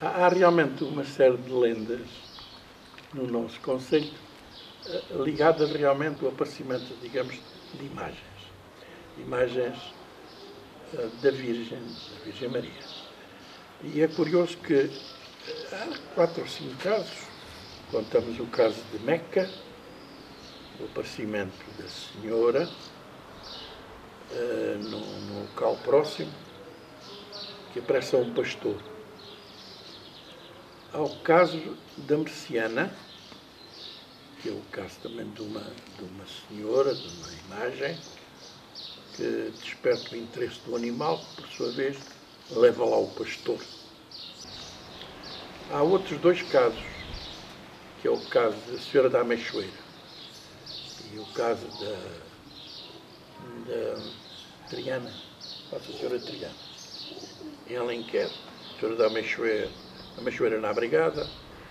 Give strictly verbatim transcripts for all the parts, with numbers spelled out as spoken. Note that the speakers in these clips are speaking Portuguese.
Há, há realmente uma série de lendas no nosso conceito ligadas realmente ao aparecimento, digamos, de imagens. Imagens da Virgem, da Virgem Maria. E é curioso que há quatro ou cinco casos. Contamos o caso de Meca, o aparecimento da Senhora, uh, num, num local próximo, que aparece a um pastor. Há o caso da Merciana, que é o caso também de uma, de uma senhora, de uma imagem, que desperta o interesse do animal, que por sua vez leva lá o pastor. Há outros dois casos, que é o caso da Senhora da Ameixoeira e o caso da, da Triana, Nossa Senhora Triana, em Alenquer, a Senhora da Ameixoeira, Ameixoeira na Brigada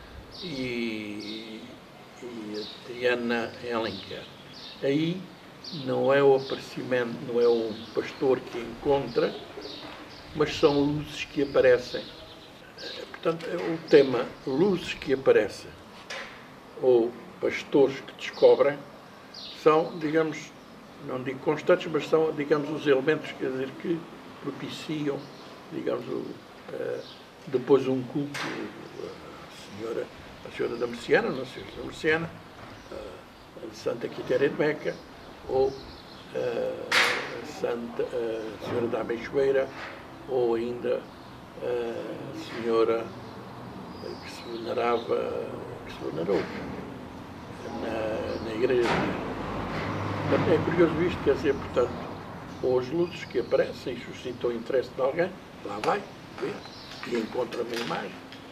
e, e a Triana em Alenquer. Aí não é o aparecimento, não é um pastor que encontra, mas são luzes que aparecem. Portanto, o tema luzes que aparecem ou pastores que descobrem são, digamos, não digo constantes, mas são, digamos, os elementos, quer dizer, que propiciam, digamos, o, uh, depois um culto à Senhora, à Senhora da Merciana, Nossa Senhora da Merciana, uh, a Santa Quitéria de Meca, ou uh, a Santa uh, Senhora da Ameixoeira, ou ainda a Senhora que se venerava, que se venerou na, na Igreja de Portanto, é curioso isto, quer dizer, portanto, ou as luzes que aparecem e suscitam o interesse de alguém, lá vai, vê, e encontra uma imagem.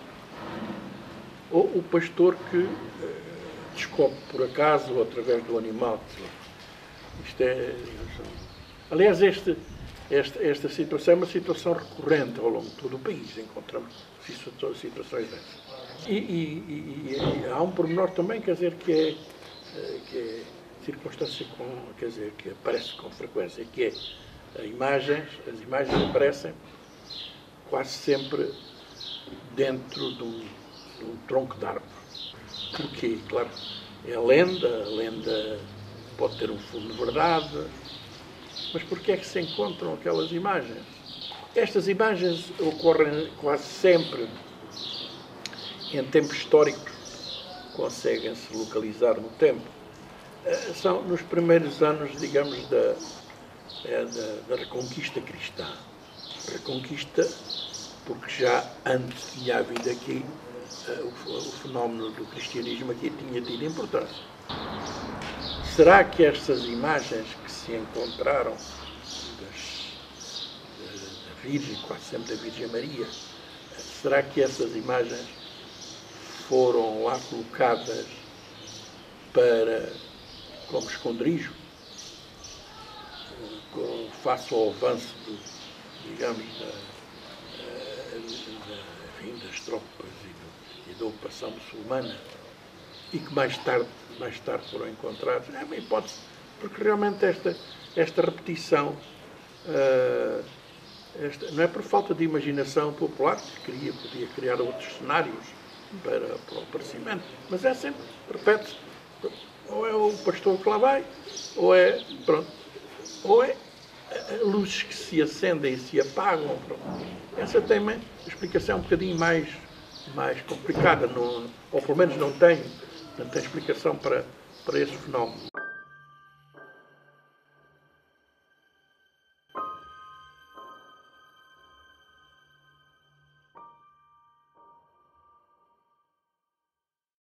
Ou o pastor que uh, descobre por acaso ou através do animal. Isto é... Aliás, este... Esta, esta situação é uma situação recorrente ao longo de todo o país, encontramos situações dessas. E, e, e, e há um pormenor também, quer dizer, que é, que é circunstância com, quer dizer, que aparece com frequência, que é as imagens, as imagens aparecem quase sempre dentro de um, de um tronco de árvore. Porquê? Claro, é a lenda, a lenda pode ter um fundo de verdade. Mas porquê é que se encontram aquelas imagens? Estas imagens ocorrem quase sempre em tempos históricos, conseguem-se localizar no tempo. São nos primeiros anos, digamos, da, da, da Reconquista cristã. Reconquista, porque já antes tinha havido aqui o, o fenómeno do cristianismo, aqui tinha tido importância. Será que estas imagens que se encontraram das, da, da Virgem, quase sempre da Virgem Maria, será que essas imagens foram lá colocadas para, como esconderijo, com, face ao avanço, do, digamos, da, da, enfim, das tropas e, do, e da ocupação muçulmana, e que mais tarde, mais tarde foram encontrados? É uma hipótese, porque realmente esta, esta repetição uh, esta, não é por falta de imaginação popular, que queria, podia criar outros cenários para, para o aparecimento, mas é sempre, repete-se, ou é o pastor que lá vai, ou é, pronto, ou é luzes que se acendem e se apagam. Pronto. Essa tem uma explicação um bocadinho mais, mais complicada, não, ou pelo menos não tem, não tem explicação para, para esse fenómeno.